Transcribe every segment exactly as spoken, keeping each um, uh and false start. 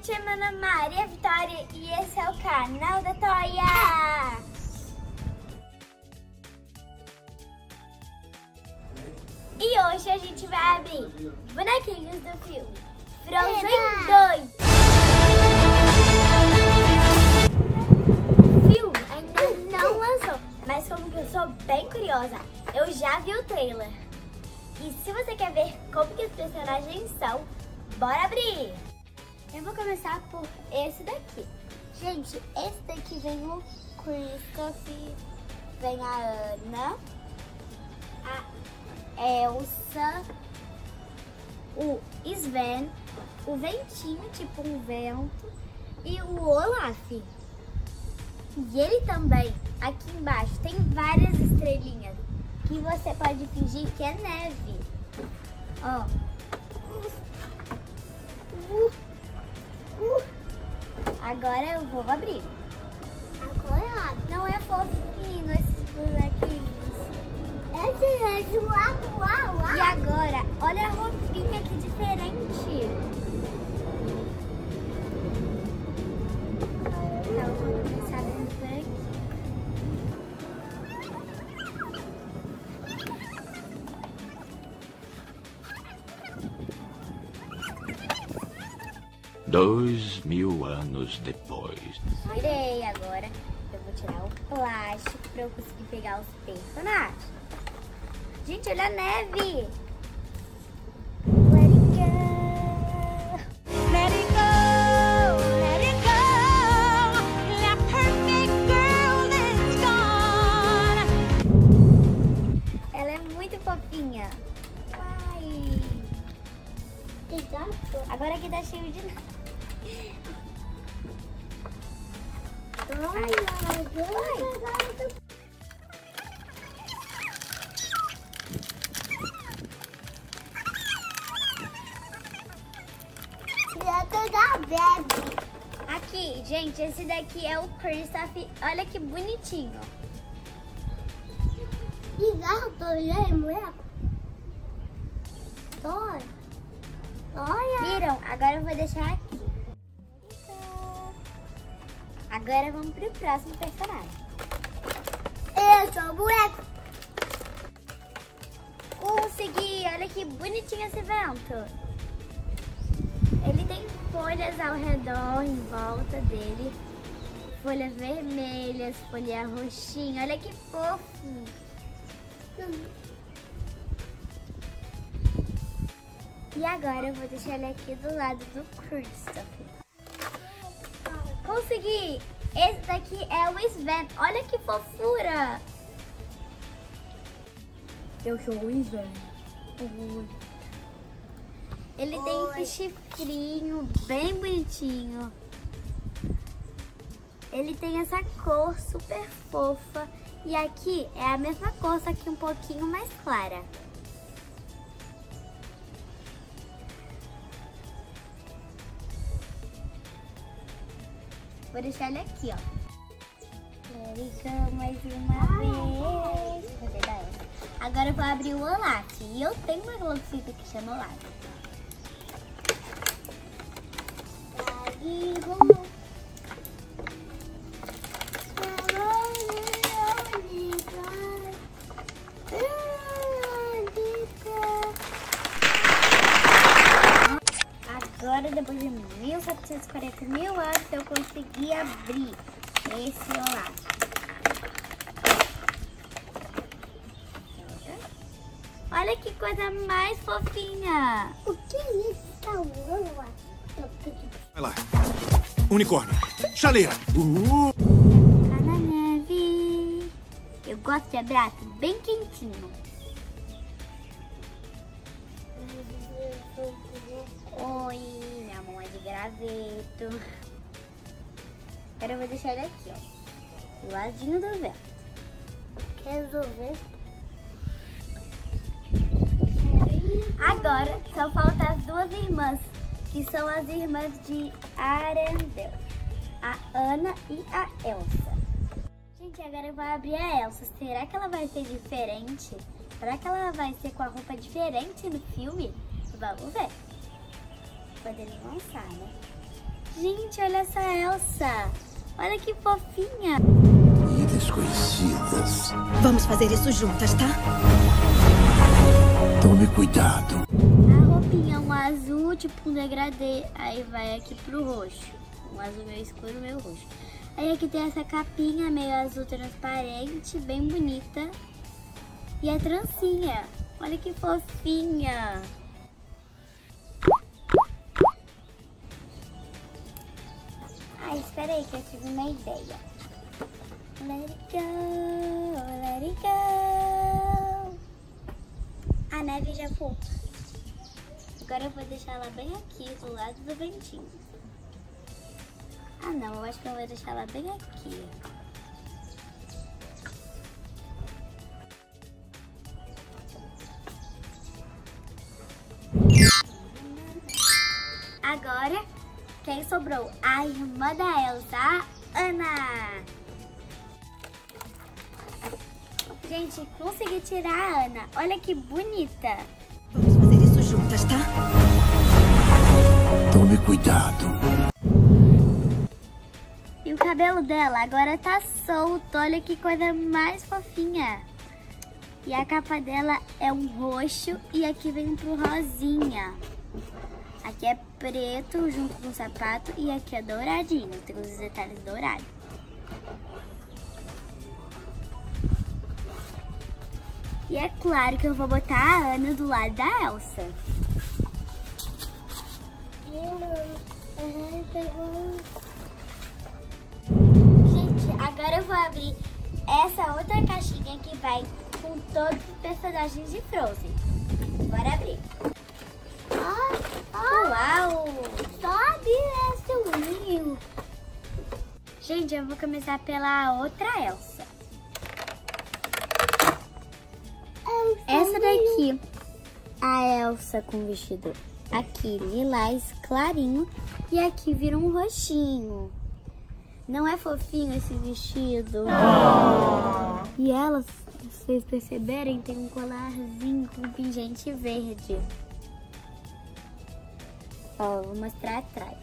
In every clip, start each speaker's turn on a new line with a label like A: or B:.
A: gente, meu nome é Maria Vitória e esse é o canal da Toia. E hoje a gente vai abrir bonequinhos do filme Frozen dois. O filme ainda não lançou, mas como que eu sou bem curiosa, eu já vi o trailer. E se você quer ver como que os personagens são, bora abrir! Eu vou começar por esse daqui. Gente, esse daqui vem o Christopher, vem a Ana, a Elsa, o Sven, o Ventinho, tipo um vento, e o Olaf. E ele também, aqui embaixo, tem várias estrelinhas que você pode fingir que é neve. Ó. Uh, uh. Agora eu vou abrir. Agora não é fofinho esses bonequinhos. Esse é de uau, uau, uau. E agora, olha a roupinha que diferente. Então, vou começar abrindo por aqui.
B: Dois mil anos depois.
A: Tirei agora. Eu vou tirar o plástico para eu conseguir pegar os personagens. Gente, olha a neve! Let it go! Let it go! Let it go! The perfect girl is gone! Ela é muito fofinha. Ai! Agora aqui tá cheio de neve. Ai, ai, ai. Aqui, gente, esse daqui é o Christopher. Olha que bonitinho. Olha. Viram? Agora eu vou deixar aqui. Agora vamos pro próximo personagem. Eu sou o boneco. Consegui! Olha que bonitinho esse vento. Ele tem folhas ao redor, em volta dele. Folhas vermelhas, folha roxinha. Olha que fofo. E agora eu vou deixar ele aqui do lado do Christopher. Consegui! Esse daqui é o Sven. Olha que fofura! Eu sou o Sven. Ele tem Oi. esse chifrinho bem bonitinho. Ele tem essa cor super fofa. E aqui é a mesma cor, só que um pouquinho mais clara. Vou deixar ele aqui, ó. Ele mais uma vez. Cadê da Elsa? Agora eu vou abrir o Olaf. E eu tenho uma globecita que chama Olaf. Aí, vamos. Agora, depois de mil setecentos e quarenta mil anos, eu consegui abrir esse Olaf. Olha que coisa mais fofinha! O que é isso?
C: Vai lá. Unicórnio. Chaleira. Uh!
A: Tá na neve. Eu gosto de abraço bem quentinho. Oi, minha mão é de graveto. Agora eu vou deixar ele aqui, ó. Do ladinho do vento. Quer ver? Agora só faltam as duas irmãs, que são as irmãs de Arendelle, a Ana e a Elsa. Gente, agora eu vou abrir a Elsa. Será que ela vai ser diferente? Será que ela vai ser com a roupa diferente no filme? Vamos ver. Quando ele lançar, né? Gente, olha essa Elsa. Olha que fofinha.
C: E desconhecidas.
D: Vamos fazer isso juntas, tá?
C: Tome cuidado.
A: A roupinha é um azul, tipo um degradê. Aí vai aqui pro roxo. Um azul meio escuro, meio roxo. Aí aqui tem essa capinha meio azul transparente, bem bonita. E a trancinha. Olha que fofinha. Ai, espera aí que eu tive uma ideia. Let it go, let it go. A neve já foi. Agora eu vou deixar ela bem aqui, do lado do ventinho. Ah não, eu acho que eu vou deixar ela bem aqui. Agora, quem sobrou? A irmã da Elsa, a Ana. Gente, consegui tirar a Ana. Olha que bonita.
D: Vamos fazer isso juntas, tá?
C: Tome cuidado.
A: E o cabelo dela agora tá solto. Olha que coisa mais fofinha. E a capa dela é um roxo e aqui vem pro rosinha. Aqui é preto junto com o sapato e aqui é douradinho. Tem os detalhes dourados. E é claro que eu vou botar a Ana do lado da Elsa. Gente, agora eu vou abrir essa outra caixinha que vai com todos os personagens de Frozen. Bora abrir. Oh, oh, uau! Só abrir esse livro. Gente, eu vou começar pela outra Elsa. Essa daqui, a Elsa com vestido aqui lilás clarinho e aqui vira um roxinho. Não é fofinho esse vestido? Oh. E ela, se vocês perceberem, tem um colarzinho com pingente verde. Ó, vou mostrar atrás.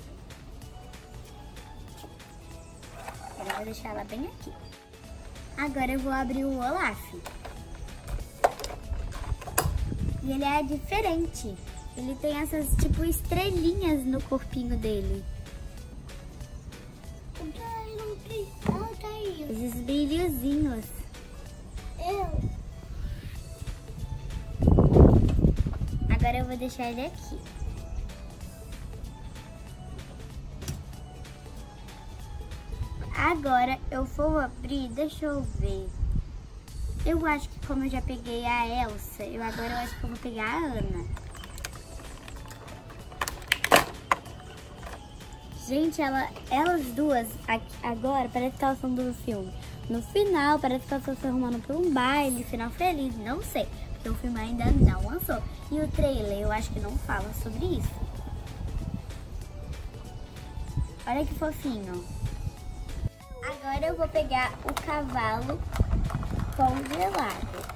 A: Agora eu vou deixar ela bem aqui. Agora eu vou abrir o Olaf. E ele é diferente. Ele tem essas, tipo, estrelinhas no corpinho dele. Esses brilhozinhos. Agora eu vou deixar ele aqui. Agora eu vou abrir, deixa eu ver. Eu acho que como eu já peguei a Elsa, eu agora eu acho que eu vou pegar a Ana. Gente, ela, elas duas aqui, agora parece que elas são do filme. No final parece que elas estão se arrumando para um baile, final feliz, não sei. Porque o filme ainda não lançou. E o trailer eu acho que não fala sobre isso. Olha que fofinho. Agora eu vou pegar o cavalo congelado.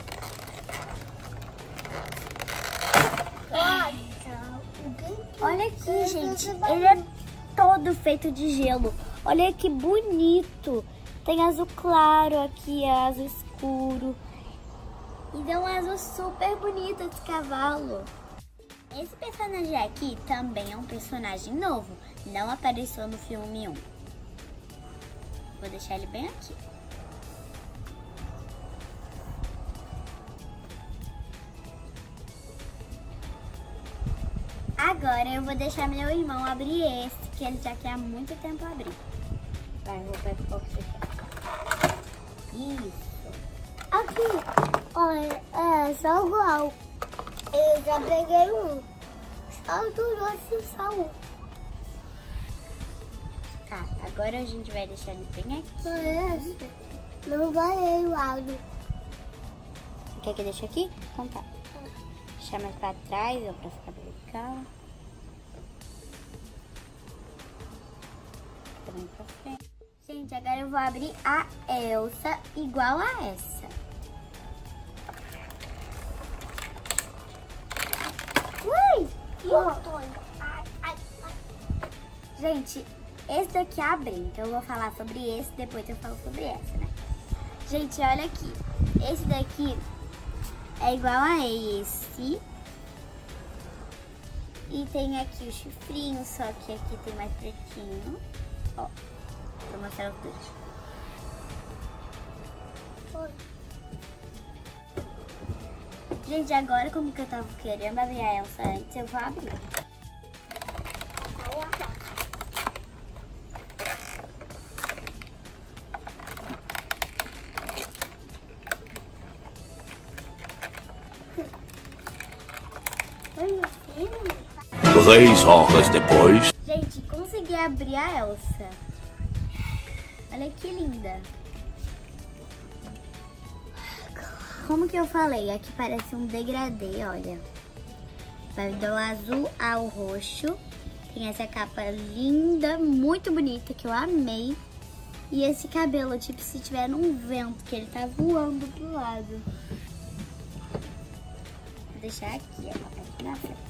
A: Olha aqui, gente. Ele é todo feito de gelo. Olha que bonito. Tem azul claro aqui, azul escuro. E deu um azul super bonito esse cavalo. Esse personagem aqui também é um personagem novo. Não apareceu no filme um. Vou deixar ele bem aqui. Agora eu vou deixar meu irmão abrir esse, que ele já quer há muito tempo abrir. Vai, vou pegar um pouco de cá. Isso. Aqui, olha, é só igual. Eu já peguei um. Só trouxe só um. Tá, agora a gente vai deixar ele bem aqui. Não vai o lado. Quer que eu deixe aqui? Então tá. Deixar mais pra trás, ó, pra ficar bem legal. Também pra frente. Gente, agora eu vou abrir a Elsa igual a essa. Ui! Ai, ai, ai. Gente, esse daqui abre, então eu vou falar sobre esse, depois eu falo sobre essa, né? Gente, olha aqui. Esse daqui é igual a esse. E tem aqui o chifrinho, só que aqui tem mais pretinho. Ó, vou mostrar os dois. Oi. Gente, agora como que eu tava querendo abrir a Elsa antes, eu vou abrir.
B: Três horas depois.
A: Gente, consegui abrir a Elsa. Olha que linda. Como que eu falei? Aqui parece um degradê, olha. Vai do azul ao roxo. Tem essa capa linda, muito bonita, que eu amei. E esse cabelo, tipo, se tiver num vento, que ele tá voando pro lado. Vou deixar aqui, ó, aqui na frente.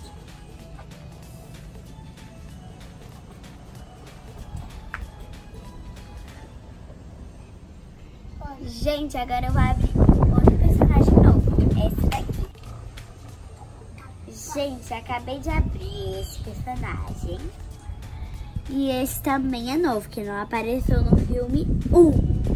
A: Gente, agora eu vou abrir outro personagem novo, esse daqui. Gente, acabei de abrir esse personagem. E esse também é novo, que não apareceu no filme um.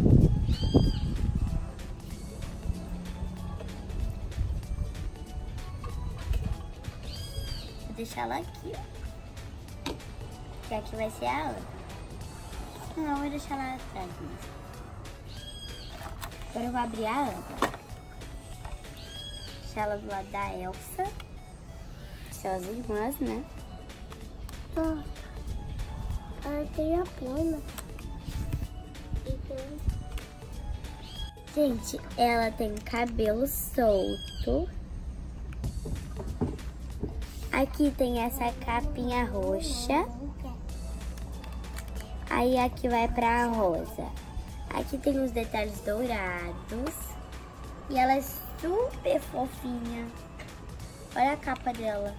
A: Vou deixar ela aqui, ó. Que aqui vai ser a outra. Não, vou deixar ela atrás mesmo. Agora eu vou abrir a Ana. Deixar ela do lado da Elsa. São as irmãs, né?
E: Ó, ela tem a plana.
A: Gente, ela tem cabelo solto. Aqui tem essa capinha roxa. Aí aqui vai pra rosa. Aqui tem os detalhes dourados. E ela é super fofinha. Olha a capa dela.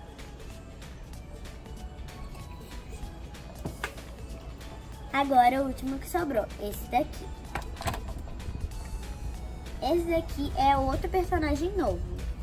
A: Agora o último que sobrou, esse daqui. Esse daqui é outro personagem novo.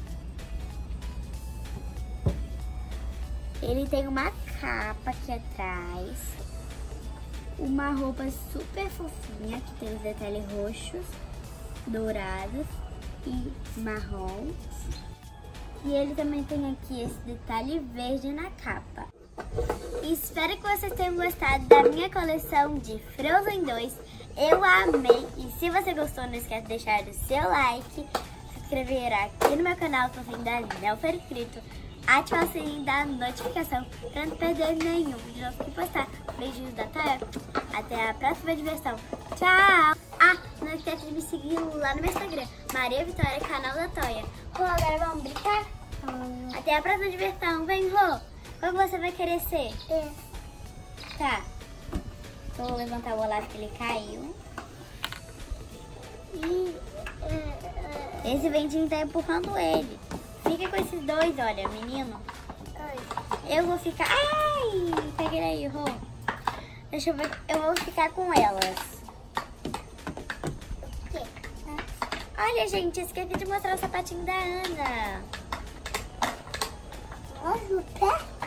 A: Ele tem uma capa aqui atrás. Uma roupa super fofinha, que tem os detalhes roxos, dourados e marrom. E ele também tem aqui esse detalhe verde na capa. Espero que vocês tenham gostado da minha coleção de Frozen dois. Eu amei. E se você gostou, não esquece de deixar o seu like, se inscrever aqui no meu canal se você ainda não for inscrito, ativar o sininho da notificação para não perder nenhum vídeo novo que postar. Beijinhos da Toia. Até a próxima diversão. Tchau! Ah, não esquece de me seguir lá no meu Instagram, Maria Vitória, canal da Toia. Rô, agora vamos brincar? Hum. Até a próxima diversão. Vem, Rô! Qual que você vai querer ser?
E: É.
A: Tá. Vou levantar o Olaf que ele caiu.
E: E é, é,
A: Esse ventinho tá empurrando ele. Fica com esses dois, olha, menino.
E: ai,
A: Eu vou ficar... Ai! Pega ele aí, Rô. Deixa eu ver. Eu vou ficar com elas.
E: que?
A: Olha, gente, esqueci de mostrar o sapatinho da Ana.
E: Olha o pé.